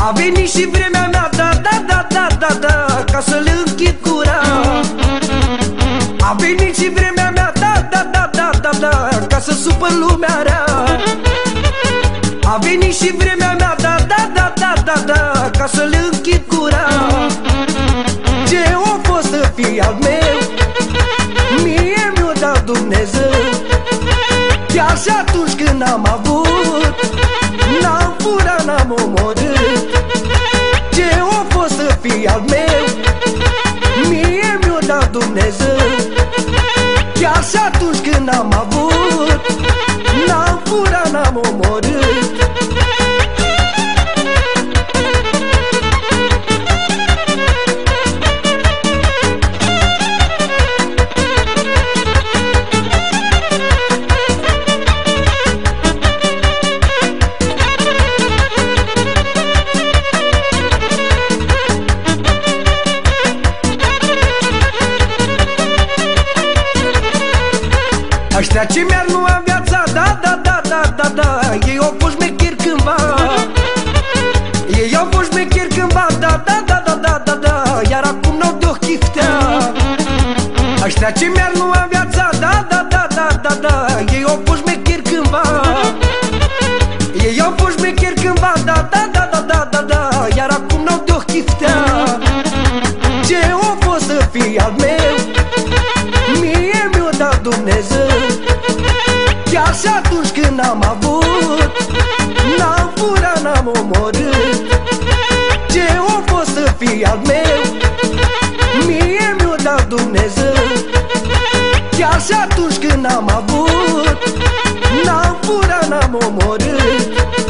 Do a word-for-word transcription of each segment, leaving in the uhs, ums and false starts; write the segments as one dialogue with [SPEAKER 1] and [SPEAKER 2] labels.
[SPEAKER 1] A venit și vremea mea, da, da, da, da, da, da, ca să le închid gura. A venit și vremea mea, da, da, da, da, da, da, ca să supăr lumea rea. A venit și vremea mea, da, da, da, da, da, da, ca să le închid gura. Ce o fost să fie al meu, mie mi-o dat Dumnezeu. Chiar și atunci când am avut, n-am furat, n-am omorât. Ce o fost să fie al meu, mie mi-o dat Dumnezeu. Chiar și atunci când am avut, n-am furat, n-am omorât. Ăștia ce mi-ar lua viața, da, da, da, da, da, da, ei au fost șmecheri cândva. Ei au fost șmecheri cândva, da, da, da, da, da, da, da, iar acum n-au de-o chiftea. Ăștia ce mi-ar lua viața, da, da, da, da, da, da, ei au fost șmecheri cândva. Ei au fost șmecheri cândva, da, da, da, da, da, da, da, iar acum n-au de-o chiftea. Ce o fost să fie al meu, mie mi-o dat Dumnezeu. Chiar și atunci când am avut, n-am furat, n-am omorât. Ce o fost să fie al meu, mie mi-o dat Dumnezeu. Chiar și atunci când am avut, n-am furat, n-am omorât.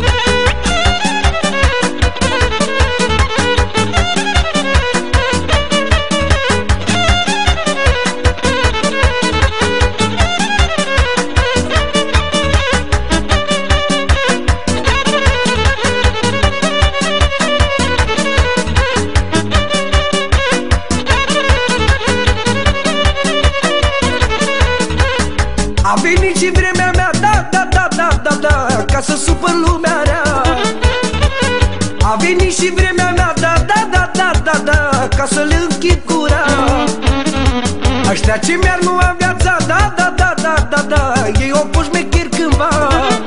[SPEAKER 1] A venit și vremea mea, da, da, da, da, da, da, ca să supăr lumea rea. A venit și vremea mea, da, da, da, da, da, da, ca să le închid gura. Ăștia ce mi-ar lua viața, da, da, da, da, da, da, ei au fost șmecheri cândva.